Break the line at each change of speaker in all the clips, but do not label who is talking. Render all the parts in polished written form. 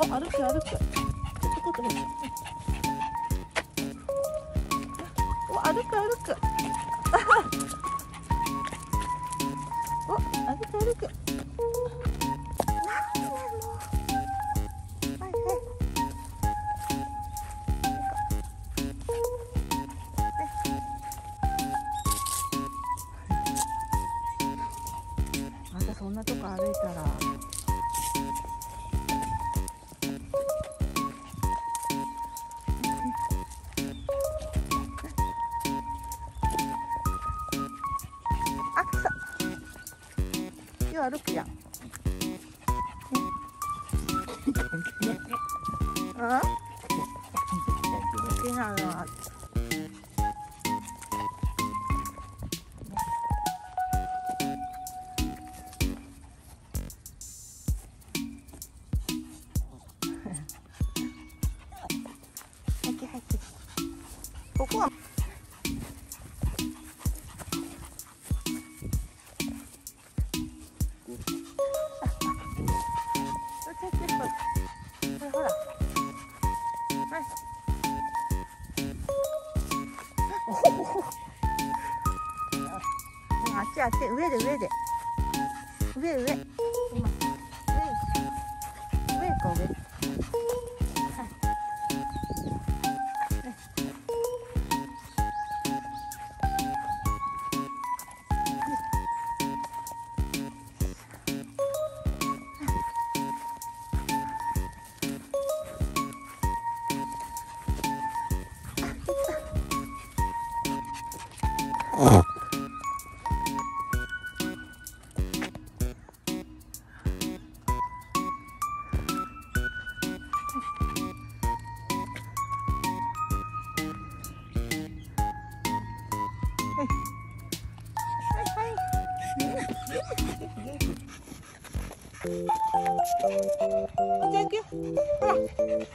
歩く歩く。お、歩く歩く。お、歩く歩く。またそんなとこ歩いたら。あ、草。今日歩くやん。あ？好きなのは。ここは。ほら。はい。あっちあっち、上で上で。上上。上か上。じゃあ行くよ。ほら。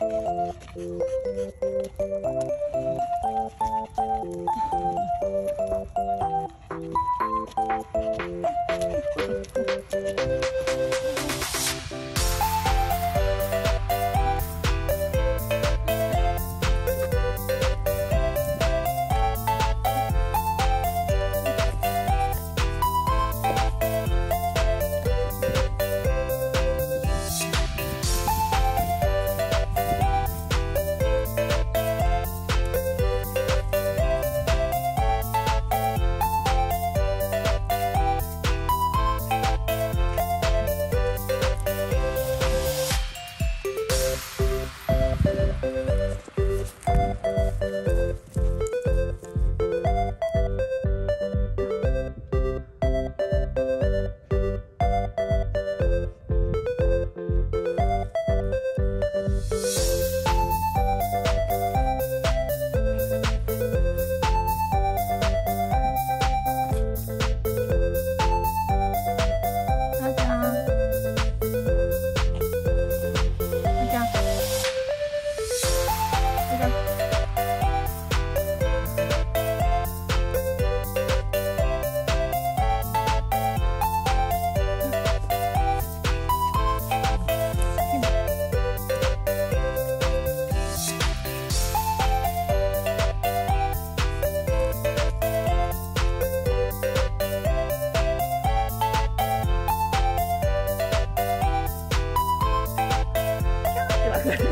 のっち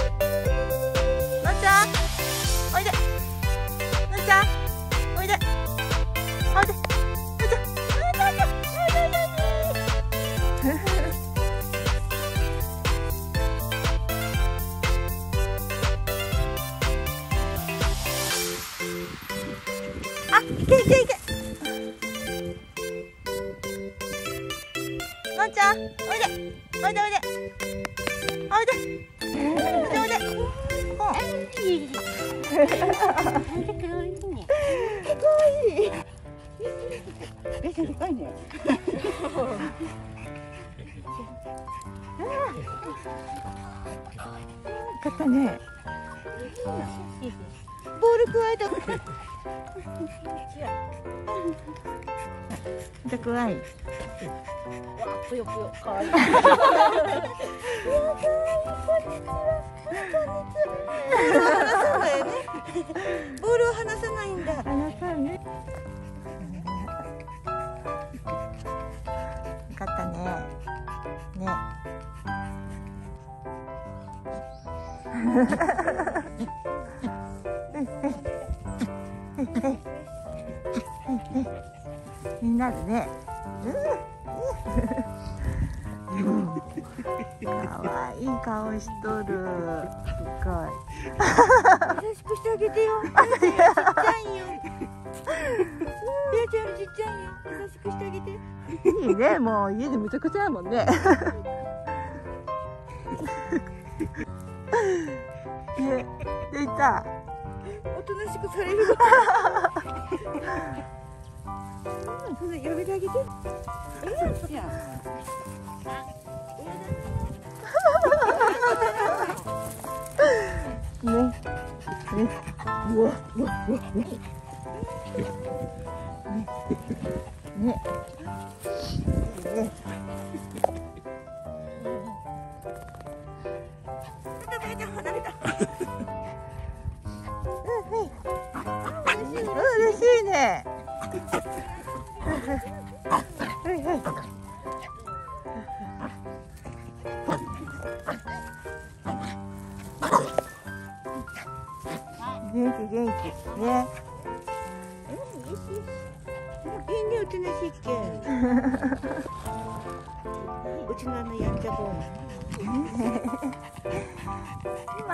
ゃん、おいで。のっちゃん、おいで。おいで。のっちゃん、あ、いけいけいけ。のっちゃん、おいで。おいでおいで。おいで。おいでおいで。かわいいね。かわいい。めっちゃでかいね。かったね。ボールくわえた。じゃくわい。わ、ぷよぷよ、かわいい。 ボールを離さないんだ。
離さんね。よかったね。ね。みんなでね。かわいい顔しとる。すごい。
優しくしてあげてよ。ちっちゃいよ。ちゃんちっちゃいよ。優しくしてあげて。
いいね、もう家でむちゃくちゃやもんね。ね、でいた。
おとなしくされる。そんなやめてあげて。じゃあ。
ね。ね。うわ、うわ、うわ、うわ。ね。ね。嬉しいね。はいはい。元気元気ね。
いいね、おとなしいっけ。うちのやんちゃボーイ。
今。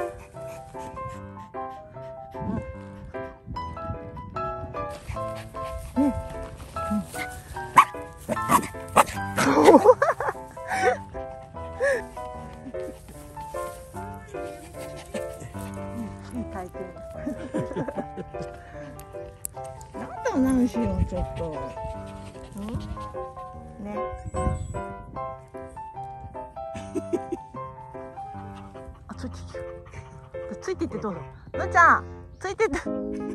なんだ何しようちょっと。ね。あ、ついていく。ついていってどうぞ。のんちゃん、ついてって。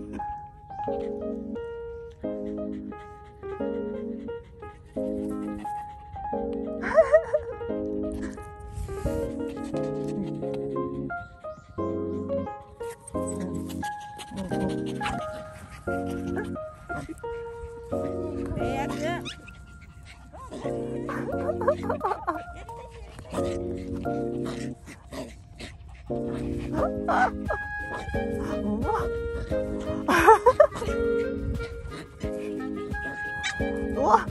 うわ、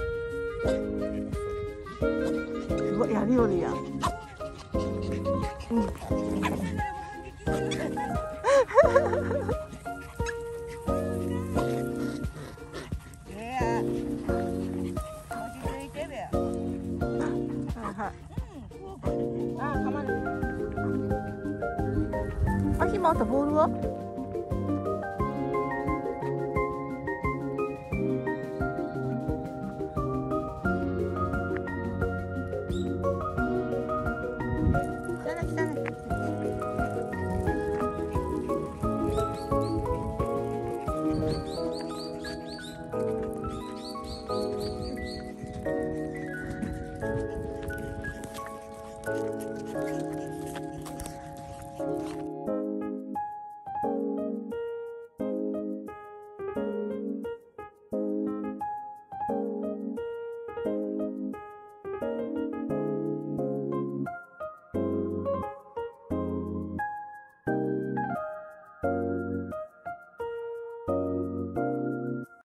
すごいやりよるやん。あ、ひま、あとボールは？さなきさん。